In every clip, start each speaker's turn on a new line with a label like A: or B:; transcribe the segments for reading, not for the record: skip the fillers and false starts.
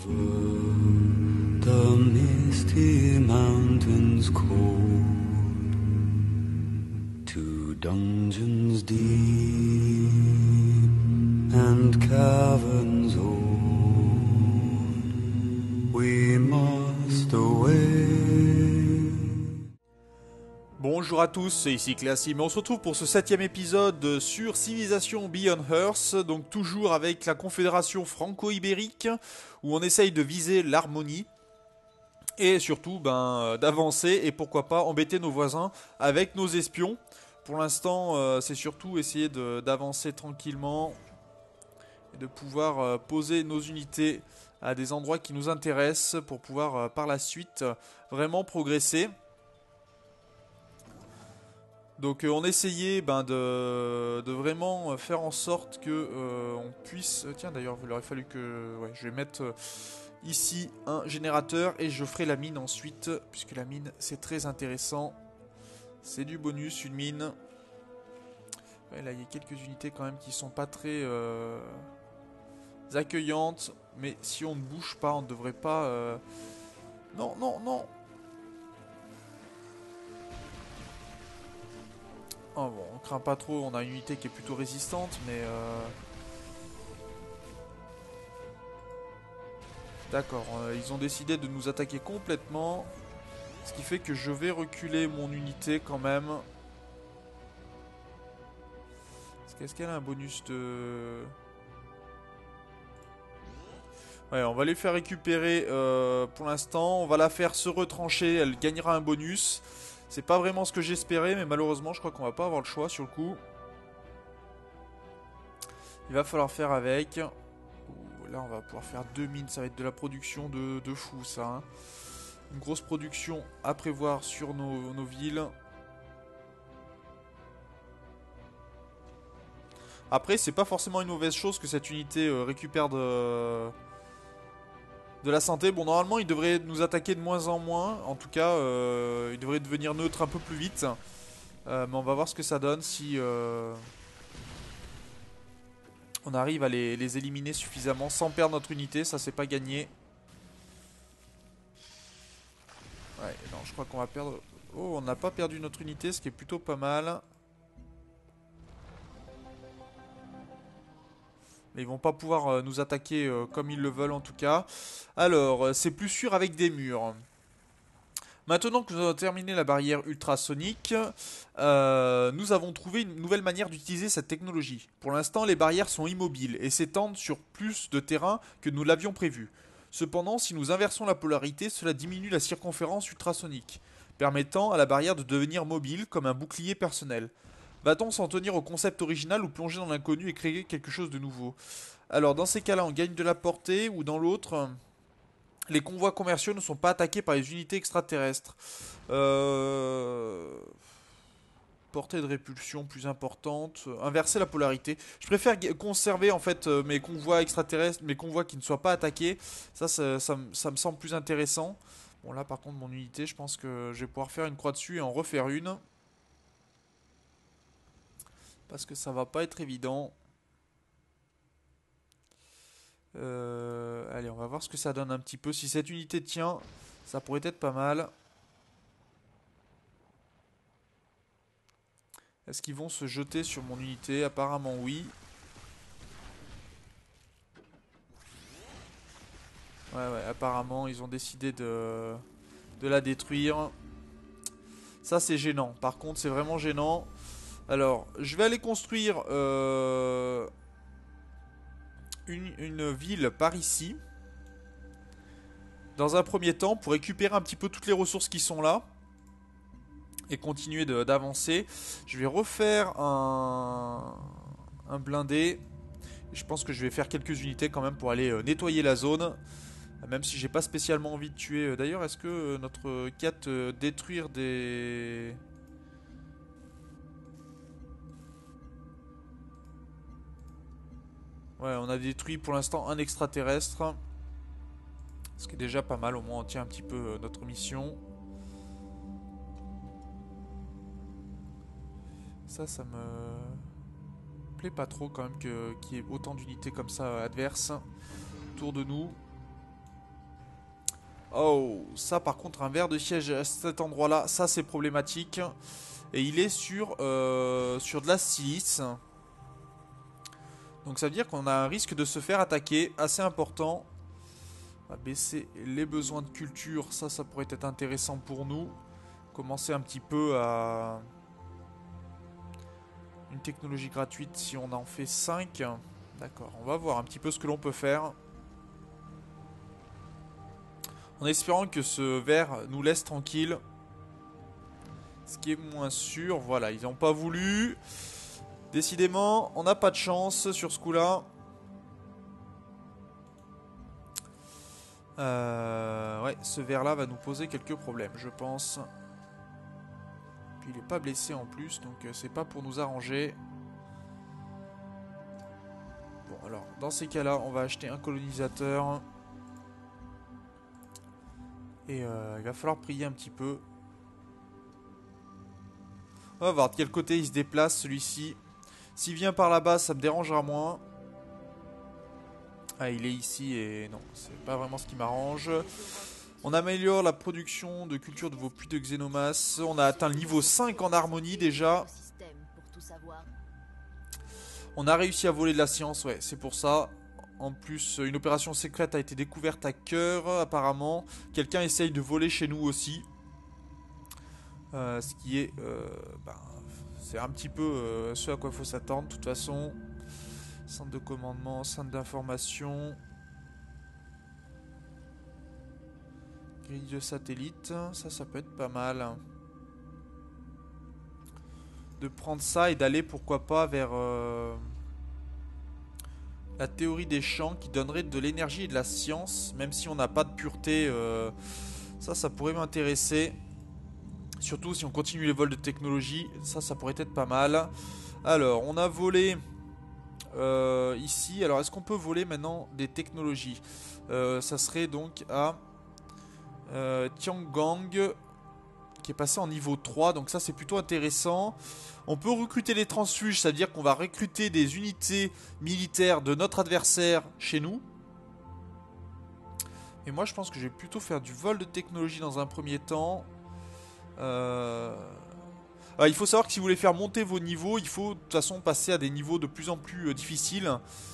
A: The misty mountains cold, to dungeons deep and caverns old, we must away.
B: Bonjour à tous, c'est ici Classim, et on se retrouve pour ce 7ème épisode sur Civilization Beyond Earth, donc toujours avec la Confédération franco-ibérique, où on essaye de viser l'harmonie, et surtout d'avancer, et pourquoi pas embêter nos voisins avec nos espions. Pour l'instant, c'est surtout essayer d'avancer tranquillement, et de pouvoir poser nos unités à des endroits qui nous intéressent, pour pouvoir par la suite vraiment progresser. Donc on essayait de vraiment faire en sorte que on puisse... Tiens d'ailleurs il aurait fallu que... Ouais, je vais mettre ici un générateur et je ferai la mine ensuite, puisque la mine c'est très intéressant. C'est du bonus, une mine. Ouais, là il y a quelques unités quand même qui sont pas très accueillantes. Mais si on ne bouge pas, on ne devrait pas... Non, non, non. Oh bon, on craint pas trop, on a une unité qui est plutôt résistante, mais d'accord, ils ont décidé de nous attaquer complètement, ce qui fait que je vais reculer mon unité quand même. Est-ce qu'elle a un bonus de... Ouais, on va les faire récupérer pour l'instant, on va la faire se retrancher, elle gagnera un bonus. C'est pas vraiment ce que j'espérais, mais malheureusement je crois qu'on va pas avoir le choix sur le coup. Il va falloir faire avec. Là on va pouvoir faire 2 mines, ça va être de la production de fou ça. Hein. Une grosse production à prévoir sur nos villes. Après c'est pas forcément une mauvaise chose que cette unité récupère de la santé. Bon normalement il devrait nous attaquer de moins en moins. En tout cas il devrait devenir neutre un peu plus vite. Mais on va voir ce que ça donne si... on arrive à les éliminer suffisamment sans perdre notre unité, ça c'est pas gagné. Ouais, non, je crois qu'on va perdre... Oh, on n'a pas perdu notre unité, ce qui est plutôt pas mal. Mais ils vont pas pouvoir nous attaquer comme ils le veulent en tout cas. Alors, c'est plus sûr avec des murs. Maintenant que nous avons terminé la barrière ultrasonique, nous avons trouvé une nouvelle manière d'utiliser cette technologie. Pour l'instant, les barrières sont immobiles et s'étendent sur plus de terrain que nous l'avions prévu. Cependant, si nous inversons la polarité, cela diminue la circonférence ultrasonique, permettant à la barrière de devenir mobile comme un bouclier personnel. Va-t-on s'en tenir au concept original ou plonger dans l'inconnu et créer quelque chose de nouveau? Alors, dans ces cas-là, on gagne de la portée, ou dans l'autre... Les convois commerciaux ne sont pas attaqués par les unités extraterrestres. Portée de répulsion plus importante. Inverser la polarité. Je préfère conserver en fait mes convois extraterrestres, mes convois qui ne soient pas attaqués. Ça me semble plus intéressant. Bon là par contre mon unité, je pense que je vais pouvoir faire une croix dessus et en refaire une. Parce que ça va pas être évident. Allez, on va voir ce que ça donne un petit peu. Si cette unité tient, ça pourrait être pas mal. Est-ce qu'ils vont se jeter sur mon unité? Apparemment oui. Ouais, apparemment ils ont décidé de la détruire. Ça c'est gênant. Par contre c'est vraiment gênant. Alors, je vais aller construire une ville par ici. Dans un premier temps, pour récupérer un petit peu toutes les ressources qui sont là. Et continuer d'avancer. Je vais refaire un blindé. Je pense que je vais faire quelques unités quand même pour aller nettoyer la zone. Même si j'ai pas spécialement envie de tuer. D'ailleurs, est-ce que notre quête détruire des... Ouais, on a détruit pour l'instant un extraterrestre. Ce qui est déjà pas mal, au moins on tient un petit peu notre mission. Ça me plaît pas trop quand même qu'il y ait autant d'unités comme ça adverses autour de nous. Oh, ça par contre, un verre de siège à cet endroit-là, ça c'est problématique. Et il est sur de la silice. Donc ça veut dire qu'on a un risque de se faire attaquer, assez important. On va baisser les besoins de culture, ça pourrait être intéressant pour nous. Commencer un petit peu à... Une technologie gratuite si on en fait 5. D'accord, on va voir un petit peu ce que l'on peut faire. En espérant que ce verre nous laisse tranquille. Ce qui est moins sûr, voilà, ils n'ont pas voulu. Décidément, on n'a pas de chance sur ce coup-là. Ouais, ce verre-là va nous poser quelques problèmes, je pense. Puis il est pas blessé en plus, donc c'est pas pour nous arranger. Bon, alors, dans ces cas-là, on va acheter un colonisateur. Et il va falloir prier un petit peu. On va voir de quel côté il se déplace, celui-ci. S'il vient par là-bas, ça me dérangera moins. Ah, il est ici et non, c'est pas vraiment ce qui m'arrange. On améliore la production de culture de vos puits de xénomasse. On a atteint le niveau 5 en harmonie déjà. On a réussi à voler de la science, ouais, c'est pour ça. En plus, une opération secrète a été découverte à cœur, apparemment. Quelqu'un essaye de voler chez nous aussi. Ce qui est... c'est un petit peu ce à quoi il faut s'attendre, de toute façon. Centre de commandement, centre d'information. Grille de satellite, ça peut être pas mal. De prendre ça et d'aller pourquoi pas vers la théorie des champs qui donnerait de l'énergie et de la science, même si on n'a pas de pureté. Ça pourrait m'intéresser. Surtout si on continue les vols de technologie, ça pourrait être pas mal. Alors, on a volé ici. Alors, est-ce qu'on peut voler maintenant des technologies? Ça serait donc à Tiangong, qui est passé en niveau 3, donc ça c'est plutôt intéressant. On peut recruter les transfuges, ça veut dire qu'on va recruter des unités militaires de notre adversaire chez nous. Et moi je pense que je vais plutôt faire du vol de technologie dans un premier temps. Il faut savoir que si vous voulez faire monter vos niveaux, il faut de toute façon passer à des niveaux de plus en plus difficiles.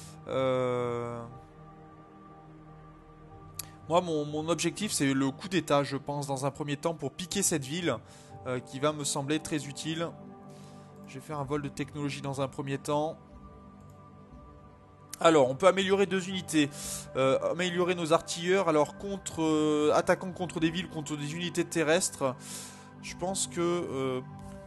B: Moi, mon objectif, c'est le coup d'état, je pense, dans un premier temps, pour piquer cette ville, qui va me sembler très utile. Je vais faire un vol de technologie dans un premier temps. Alors, on peut améliorer 2 unités. Améliorer nos artilleurs. Alors, attaquant contre des villes, contre des unités terrestres. Je pense que...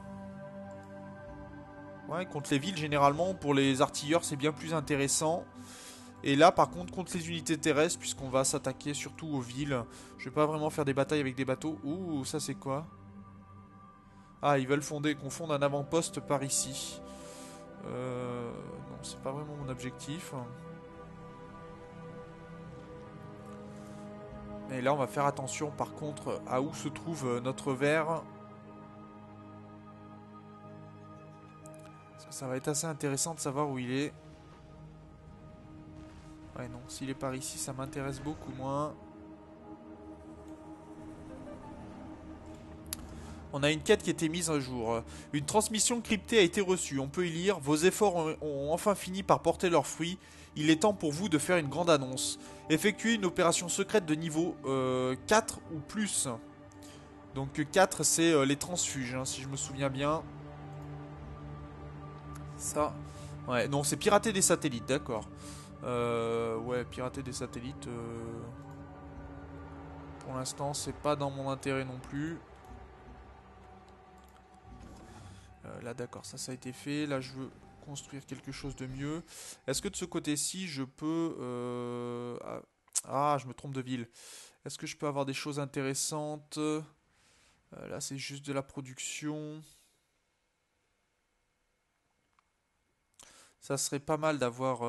B: ouais, contre les villes, généralement, pour les artilleurs, c'est bien plus intéressant. Et là, par contre, contre les unités terrestres, puisqu'on va s'attaquer surtout aux villes, je vais pas vraiment faire des batailles avec des bateaux. Ouh, ça c'est quoi? Ah, ils veulent qu'on fonde un avant-poste par ici. Non, c'est pas vraiment mon objectif. Et là, on va faire attention, par contre, à où se trouve notre verre. Parce que ça va être assez intéressant de savoir où il est. Ouais, non, s'il est par ici, ça m'intéresse beaucoup moins. On a une quête qui a été mise à jour. Une transmission cryptée a été reçue. On peut y lire: vos efforts ont enfin fini par porter leurs fruits. Il est temps pour vous de faire une grande annonce. Effectuez une opération secrète de niveau 4 ou plus. Donc 4, c'est les transfuges, hein, si je me souviens bien. Ça. Ouais, non, c'est pirater des satellites, d'accord. Ouais, pirater des satellites. Pour l'instant, c'est pas dans mon intérêt non plus. Là, d'accord, ça a été fait. Là, je veux construire quelque chose de mieux. Est-ce que de ce côté-ci, je peux... Ah, je me trompe de ville. Est-ce que je peux avoir des choses intéressantes? Là, c'est juste de la production. Ça serait pas mal d'avoir...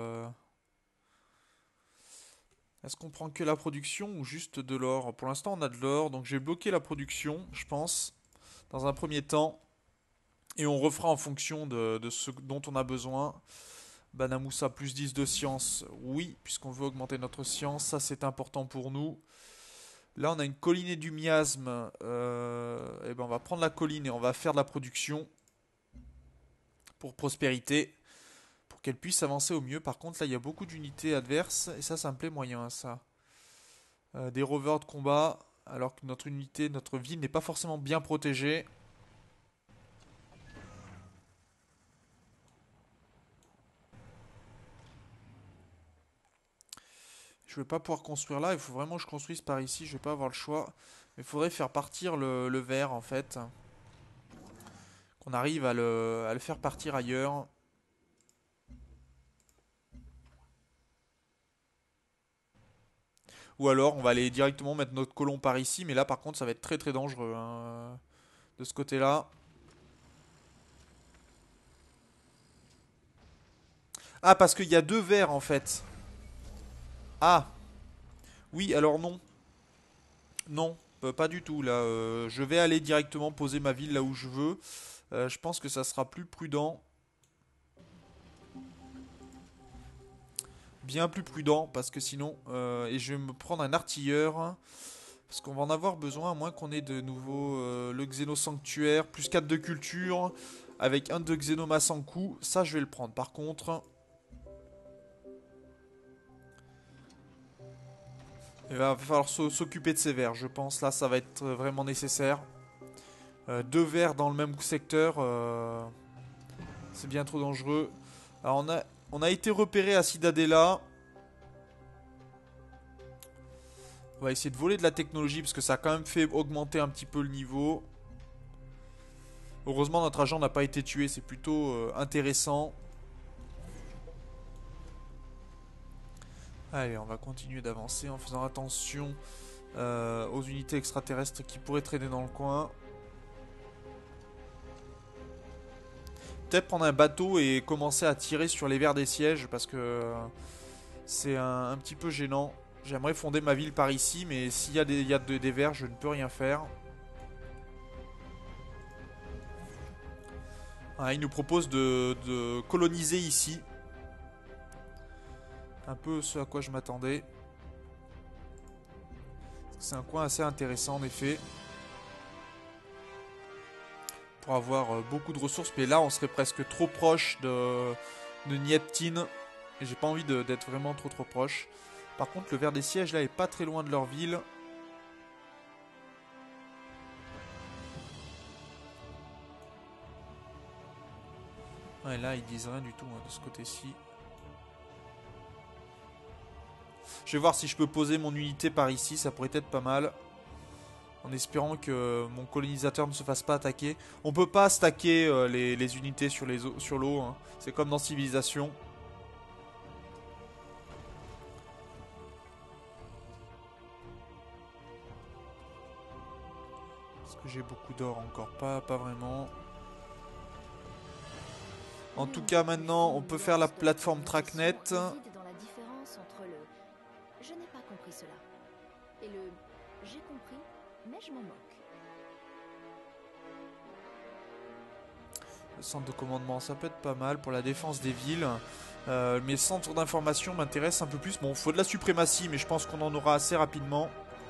B: Est-ce qu'on prend que la production ou juste de l'or? Pour l'instant, on a de l'or, donc je vais bloquer la production, je pense, dans un premier temps. Et on refera en fonction de ce dont on a besoin. Banamoussa, plus 10 de science, oui, puisqu'on veut augmenter notre science, ça c'est important pour nous. Là, on a une collinée du miasme. Et ben, on va prendre la colline et on va faire de la production pour prospérité, pour qu'elle puisse avancer au mieux. Par contre, là, il y a beaucoup d'unités adverses et ça me plaît moyen, ça. Des rovers de combat, alors que notre unité, notre ville n'est pas forcément bien protégée. Je vais pas pouvoir construire là, il faut vraiment que je construise par ici, je vais pas avoir le choix. Mais il faudrait faire partir le verre en fait. Qu'on arrive à le faire partir ailleurs. Ou alors on va aller directement mettre notre colon par ici, mais là par contre ça va être très très dangereux hein, de ce côté-là. Ah, parce qu'il y a deux verres en fait. Ah, oui, alors non. Non, pas du tout là. Je vais aller directement poser ma ville là où je veux. Je pense que ça sera plus prudent. Bien plus prudent parce que sinon... et je vais me prendre un artilleur. Parce qu'on va en avoir besoin à moins qu'on ait de nouveau le Xénosanctuaire. Plus 4 de culture. Avec un de Xénomasse en coup. Ça je vais le prendre. Par contre... il va falloir s'occuper de ces vers, je pense. Là, ça va être vraiment nécessaire. Deux vers dans le même secteur, c'est bien trop dangereux. Alors, on a été repéré à Cidadella. On va essayer de voler de la technologie parce que ça a quand même fait augmenter un petit peu le niveau. Heureusement, notre agent n'a pas été tué, c'est plutôt intéressant. Allez, on va continuer d'avancer en faisant attention aux unités extraterrestres qui pourraient traîner dans le coin. Peut-être prendre un bateau et commencer à tirer sur les vers des sièges parce que c'est un petit peu gênant. J'aimerais fonder ma ville par ici, mais s'il y a des vers, je ne peux rien faire. Ah, il nous propose de coloniser ici. Un peu ce à quoi je m'attendais. C'est un coin assez intéressant en effet. Pour avoir beaucoup de ressources. Mais là, on serait presque trop proche de Nieptine. Et j'ai pas envie d'être vraiment trop proche. Par contre, le ver des sièges là est pas très loin de leur ville. Ouais, là, ils disent rien du tout hein, de ce côté-ci. Je vais voir si je peux poser mon unité par ici, ça pourrait être pas mal. En espérant que mon colonisateur ne se fasse pas attaquer. On peut pas stacker les unités sur l'eau. Hein. C'est comme dans Civilisation. Est-ce que j'ai beaucoup d'or encore? Pas vraiment. En tout cas, maintenant, on peut faire la plateforme Tracknet.
C: Dans la différence entre le je n'ai pas compris cela et le j'ai compris, mais je m'en moque.
B: Le centre de commandement, ça peut être pas mal pour la défense des villes. Mes centres d'information m'intéressent un peu plus. Bon, il faut de la suprématie, mais je pense qu'on en aura assez rapidement.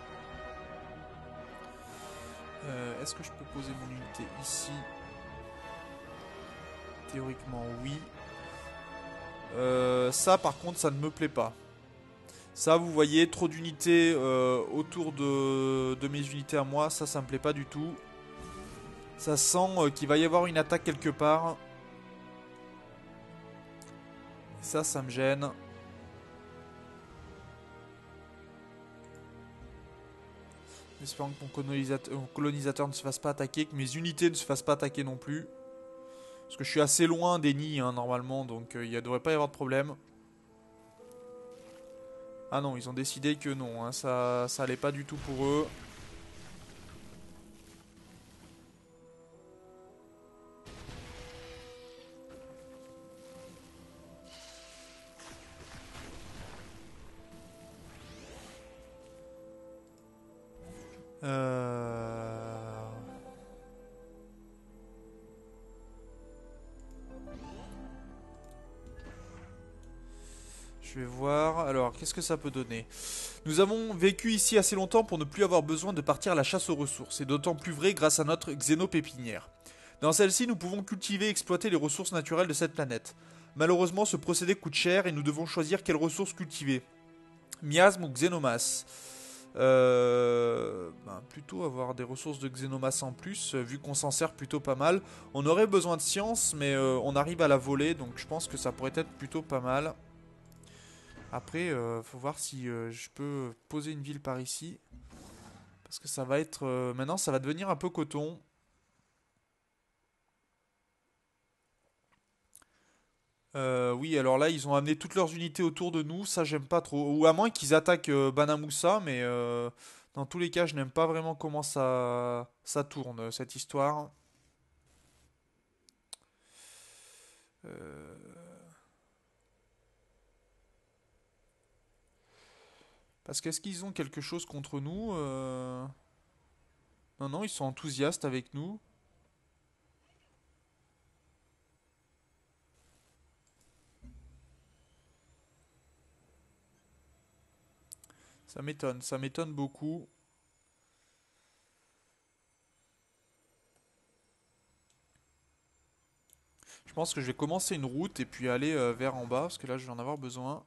B: Est-ce que je peux poser mon unité ici? Théoriquement, oui. Ça, par contre, ça ne me plaît pas. Ça, vous voyez, trop d'unités autour de mes unités à moi. Ça me plaît pas du tout. Ça sent qu'il va y avoir une attaque quelque part. Ça me gêne. Espérant que mon colonisateur ne se fasse pas attaquer, que mes unités ne se fassent pas attaquer non plus. Parce que je suis assez loin des nids, hein, normalement, donc il ne devrait pas y avoir de problème. Ah non, ils ont décidé que non, hein, ça allait pas du tout pour eux. Je Je vais voir. Alors, qu'est-ce que ça peut donner? Nous avons vécu ici assez longtemps pour ne plus avoir besoin de partir à la chasse aux ressources. C'est d'autant plus vrai grâce à notre xénopépinière. Dans celle-ci, nous pouvons cultiver et exploiter les ressources naturelles de cette planète. Malheureusement, ce procédé coûte cher et nous devons choisir quelles ressources cultiver. Miasme ou xénomasse? Plutôt avoir des ressources de xénomasse en plus, vu qu'on s'en sert plutôt pas mal. On aurait besoin de science, mais on arrive à la voler, donc je pense que ça pourrait être plutôt pas mal. Après, faut voir si je peux poser une ville par ici. Parce que ça va être... maintenant, ça va devenir un peu coton. Oui, alors là, ils ont amené toutes leurs unités autour de nous. Ça, j'aime pas trop. Ou à moins qu'ils attaquent Banamoussa, mais dans tous les cas, je n'aime pas vraiment comment ça tourne, cette histoire. Euh, Parce qu'est-ce qu'ils ont quelque chose contre nous? Non, non, ils sont enthousiastes avec nous. Ça m'étonne beaucoup. Je pense que je vais commencer une route et puis aller vers en bas, parce que là je vais en avoir besoin.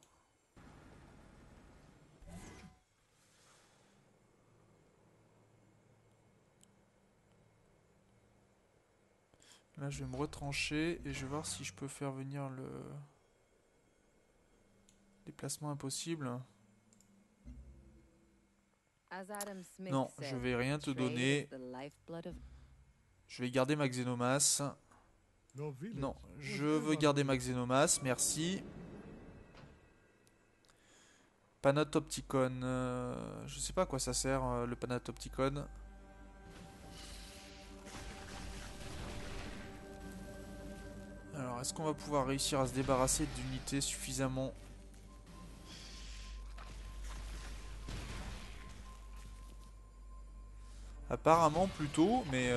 B: Là je vais me retrancher et je vais voir si je peux faire venir le déplacement impossible. Non, je vais rien te donner. Je vais garder ma xénomasse. Non, je veux garder ma xénomasse, merci. Panatopticon. Je sais pas à quoi ça sert le Panatopticon. Alors, est-ce qu'on va pouvoir réussir à se débarrasser d'unités suffisamment... Apparemment plutôt, mais...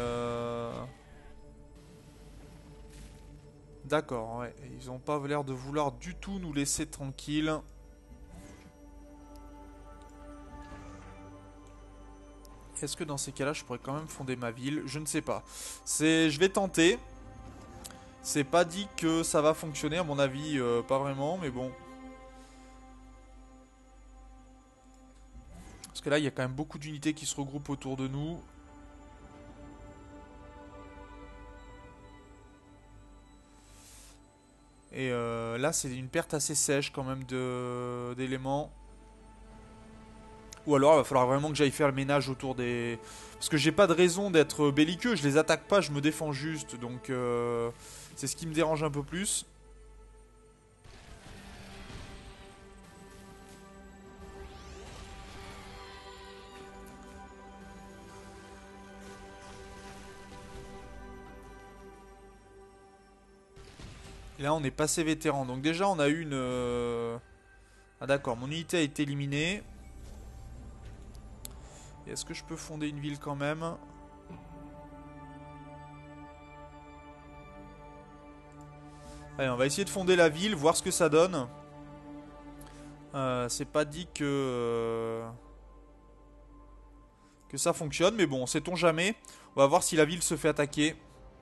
B: D'accord, ouais. Ils ont pas l'air de vouloir du tout nous laisser tranquilles. Est-ce que dans ces cas-là, je pourrais quand même fonder ma ville? Je ne sais pas. Je vais tenter. C'est pas dit que ça va fonctionner, à mon avis, pas vraiment, mais bon. Parce que là, il y a quand même beaucoup d'unités qui se regroupent autour de nous. Et là, c'est une perte assez sèche quand même d'éléments. Ou alors, il va falloir vraiment que j'aille faire le ménage autour des... Parce que j'ai pas de raison d'être belliqueux, je les attaque pas, je me défends juste. Donc, c'est ce qui me dérange un peu plus. Et là, on est passé vétéran. Donc déjà, on a eu une... Ah d'accord, mon unité a été éliminée. Est-ce que je peux fonder une ville quand même? Allez, on va essayer de fonder la ville, voir ce que ça donne. C'est pas dit que ça fonctionne, mais bon, sait-on jamais. On va voir si la ville se fait attaquer.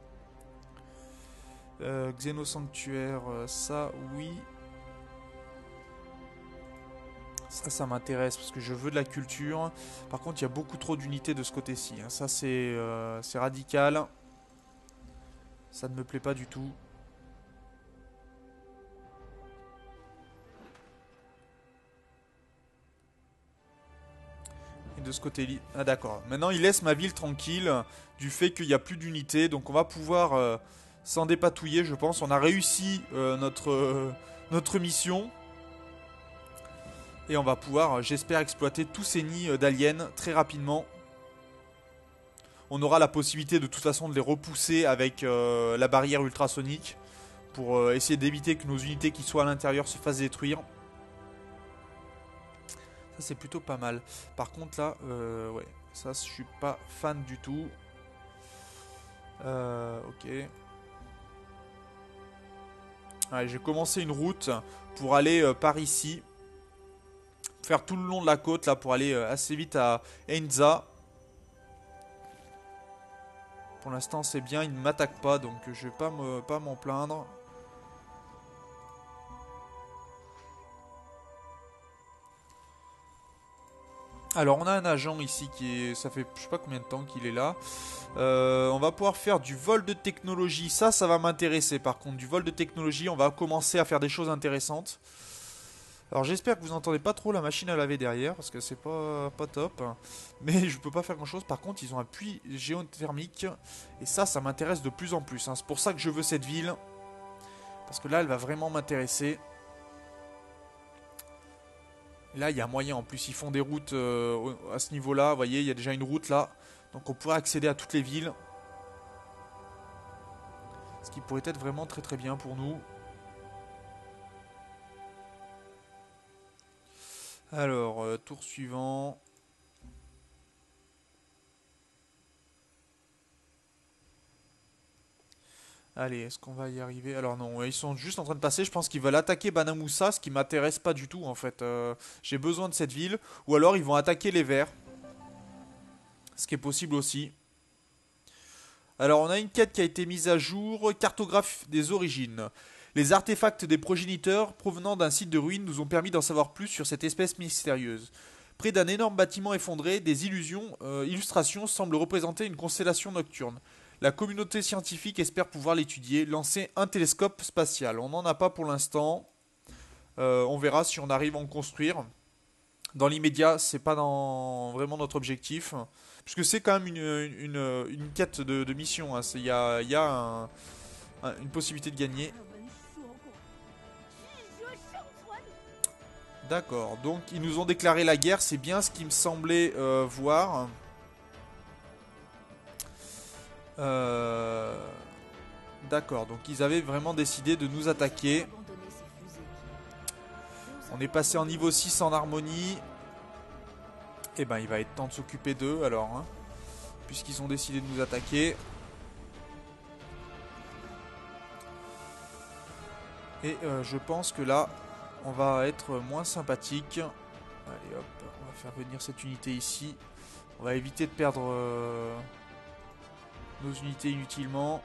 B: Xénosanctuaire, ça, oui. Ça m'intéresse parce que je veux de la culture. Par contre, il y a beaucoup trop d'unités de ce côté-ci. Hein. Ça, c'est radical. Ça ne me plaît pas du tout. Et de ce côté-là... Ah d'accord. Maintenant, il laisse ma ville tranquille du fait qu'il n'y a plus d'unités. Donc, on va pouvoir s'en dépatouiller, je pense. On a réussi notre mission. Et on va pouvoir, j'espère, exploiter tous ces nids d'aliens très rapidement. On aura la possibilité de toute façon de les repousser avec la barrière ultrasonique. Pour essayer d'éviter que nos unités qui soient à l'intérieur se fassent détruire. Ça c'est plutôt pas mal. Par contre là, ouais, ça je suis pas fan du tout. Ok. Ouais, j'ai commencé une route pour aller par ici. Faire tout le long de la côte là pour aller assez vite à Ainza. Pour l'instant c'est bien, il ne m'attaque pas donc je vais pas m'en plaindre. Alors on a un agent ici qui est... Ça fait je sais pas combien de temps qu'il est là. On va pouvoir faire du vol de technologie. Ça va m'intéresser par contre. Du vol de technologie, on va commencer à faire des choses intéressantes. Alors j'espère que vous n'entendez pas trop la machine à laver derrière. Parce que c'est pas top. Mais je peux pas faire grand chose. Par contre ils ont un puits géothermique. Et ça m'intéresse de plus en plus. Hein. C'est pour ça que je veux cette ville. Parce que là elle va vraiment m'intéresser. Là, il y a moyen. En plus, ils font des routes à ce niveau-là. Vous voyez, il y a déjà une route là. Donc, on pourrait accéder à toutes les villes. Ce qui pourrait être vraiment très très bien pour nous. Alors, tour suivant. Allez, est-ce qu'on va y arriver? Alors non, ils sont juste en train de passer. Je pense qu'ils veulent attaquer Banamoussa, ce qui m'intéresse pas du tout en fait. J'ai besoin de cette ville. Ou alors ils vont attaquer les Verts. Ce qui est possible aussi. Alors on a une quête qui a été mise à jour. Cartographe des origines. Les artefacts des progéniteurs provenant d'un site de ruines nous ont permis d'en savoir plus sur cette espèce mystérieuse. Près d'un énorme bâtiment effondré, des illustrations semblent représenter une constellation nocturne. La communauté scientifique espère pouvoir l'étudier, lancer un télescope spatial. On n'en a pas pour l'instant. On verra si on arrive à en construire. Dans l'immédiat, c'est pas vraiment notre objectif. Puisque c'est quand même une quête de mission. Hein. Il y a une possibilité de gagner. D'accord, donc ils nous ont déclaré la guerre. C'est bien ce qui me semblait voir. D'accord, donc ils avaient vraiment décidé de nous attaquer. On est passé en niveau 6 en harmonie. Et ben il va être temps de s'occuper d'eux alors, hein, puisqu'ils ont décidé de nous attaquer. Et je pense que là, on va être moins sympathique. Allez hop, on va faire venir cette unité ici. On va éviter de perdre nos unités inutilement.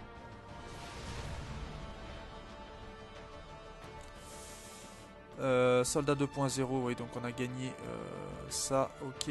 B: Soldat 2.0, oui, donc on a gagné ça, ok.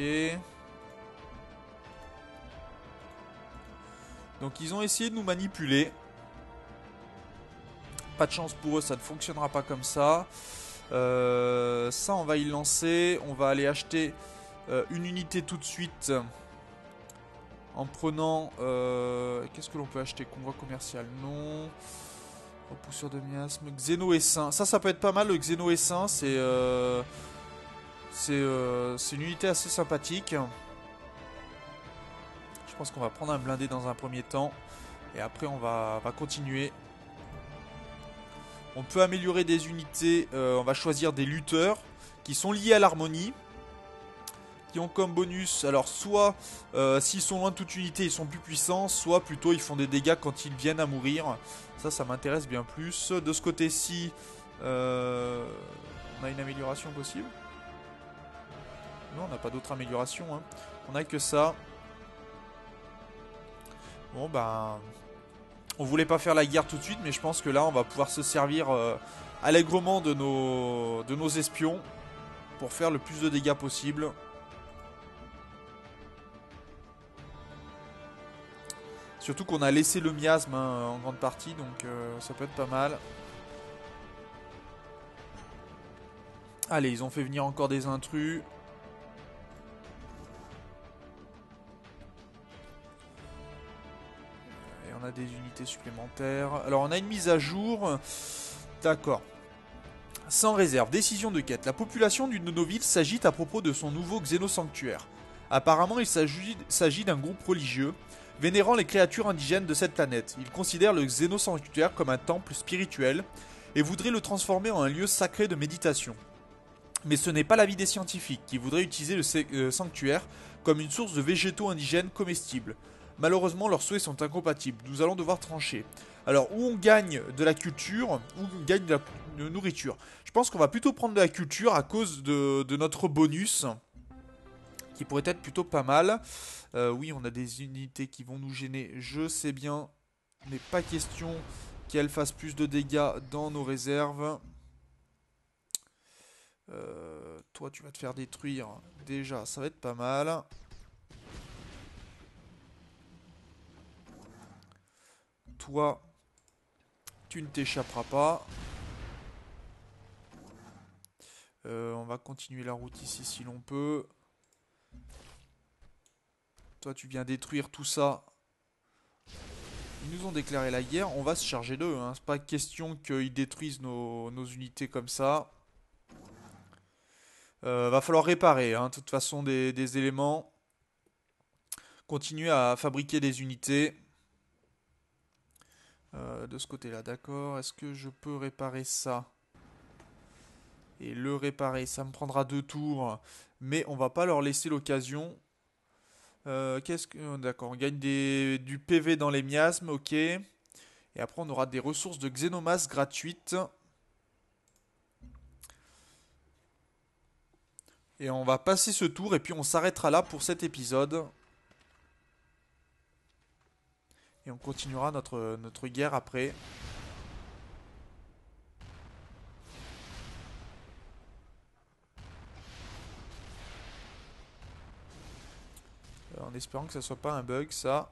B: Donc ils ont essayé de nous manipuler. Pas de chance pour eux, ça ne fonctionnera pas comme ça. Ça, on va y lancer. On va aller acheter une unité tout de suite. En prenant... qu'est-ce que l'on peut acheter? Convoi commercial, non. Repousseur de miasme. Xénoessin. Ça peut être pas mal, le Xénoessin. C'est une unité assez sympathique. Je pense qu'on va prendre un blindé dans un premier temps. Et après, on va continuer. On peut améliorer des unités. On va choisir des lutteurs qui sont liés à l'harmonie. Qui ont comme bonus, alors soit s'ils sont loin de toute unité ils sont plus puissants, soit plutôt ils font des dégâts quand ils viennent à mourir. Ça m'intéresse bien plus. De ce côté-ci, on a une amélioration possible? Non, on n'a pas d'autre amélioration, hein. On a que ça. Bon ben, on voulait pas faire la guerre tout de suite, mais je pense que là on va pouvoir se servir allègrement de nos espions pour faire le plus de dégâts possible. Surtout qu'on a laissé le miasme, hein, en grande partie, donc ça peut être pas mal. Allez, ils ont fait venir encore des intrus. Et on a des unités supplémentaires. Alors on a une mise à jour. D'accord. Sans réserve, décision de quête. La population d'une de nos villes s'agite à propos de son nouveau xénosanctuaire. Apparemment il s'agit d'un groupe religieux vénérant les créatures indigènes de cette planète. Ils considèrent le xénosanctuaire comme un temple spirituel et voudraient le transformer en un lieu sacré de méditation. Mais ce n'est pas l'avis des scientifiques qui voudraient utiliser le sanctuaire comme une source de végétaux indigènes comestibles. Malheureusement, leurs souhaits sont incompatibles. Nous allons devoir trancher. Alors, où on gagne de la culture, ou on gagne de la nourriture. Je pense qu'on va plutôt prendre de la culture à cause de notre bonus, qui pourrait être plutôt pas mal. Oui, on a des unités qui vont nous gêner, je sais bien. Il n'est pas question qu'elles fassent plus de dégâts dans nos réserves. Toi, tu vas te faire détruire. Déjà, ça va être pas mal. Toi, tu ne t'échapperas pas. On va continuer la route ici si l'on peut. Toi, tu viens détruire tout ça. Ils nous ont déclaré la guerre. On va se charger d'eux. Hein. C'est pas question qu'ils détruisent nos unités comme ça. Va falloir réparer. Hein. De toute façon, des éléments. Continuer à fabriquer des unités. De ce côté-là, d'accord. Est-ce que je peux réparer ça? Et le réparer, ça me prendra 2 tours. Mais on va pas leur laisser l'occasion. Qu'est-ce que... D'accord, on gagne du PV dans les miasmes, ok. Et après, on aura des ressources de xénomasse gratuites. Et on va passer ce tour et puis on s'arrêtera là pour cet épisode. Et on continuera notre guerre après. En espérant que ça soit pas un bug, ça.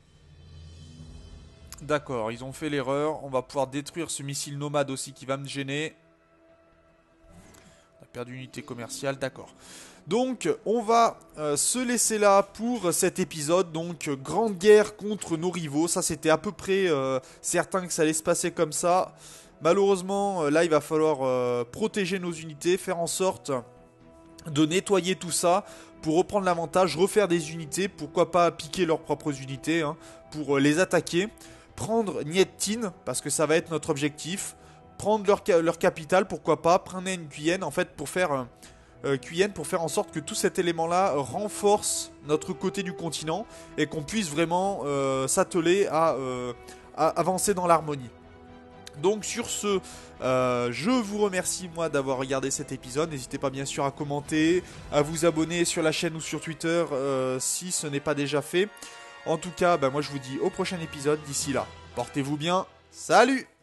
B: D'accord, ils ont fait l'erreur. On va pouvoir détruire ce missile nomade aussi qui va me gêner. On a perdu une unité commerciale, d'accord. Donc, on va se laisser là pour cet épisode. Donc, grande guerre contre nos rivaux. Ça, c'était à peu près certain que ça allait se passer comme ça. Malheureusement, là, il va falloir protéger nos unités, faire en sorte de nettoyer tout ça pour reprendre l'avantage, refaire des unités, pourquoi pas piquer leurs propres unités hein, pour les attaquer, prendre Niettin parce que ça va être notre objectif, prendre leur capitale, pourquoi pas, prendre Nguyen en fait pour faire pour faire en sorte que tout cet élément là renforce notre côté du continent et qu'on puisse vraiment s'atteler à avancer dans l'harmonie. Donc sur ce, je vous remercie moi d'avoir regardé cet épisode. N'hésitez pas bien sûr à commenter, à vous abonner sur la chaîne ou sur Twitter si ce n'est pas déjà fait. En tout cas, moi je vous dis au prochain épisode. D'ici là, portez-vous bien. Salut!